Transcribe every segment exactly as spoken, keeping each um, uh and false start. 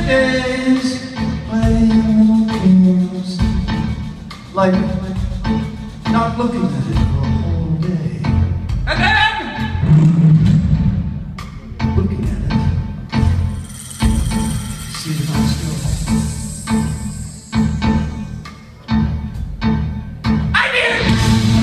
days playing little games, like not looking at it for a whole day. And then looking at it, see if I'm still home. I did it!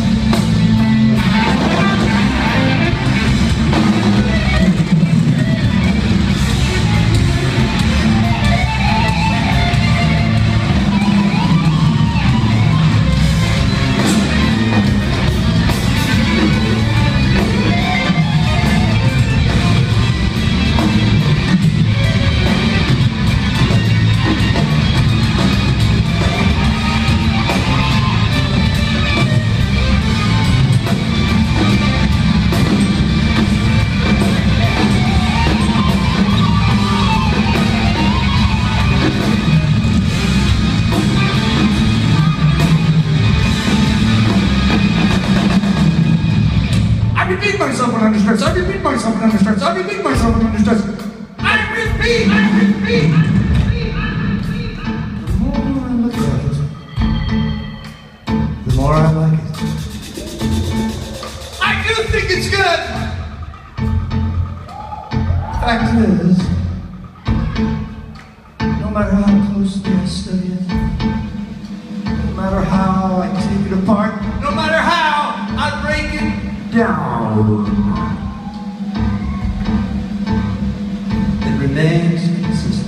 I repeat myself when under stress. I repeat myself when under stress. I repeat myself when under stress. I repeat, I repeat, I repeat, I repeat. The more I look at it, the more I like it. I do think it's good. Fact is, no matter how closely I study it, no matter how I take it apart, no matter how I break it down, it remains consistent.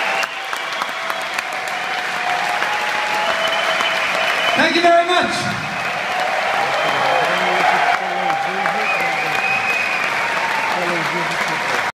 Thank you very much.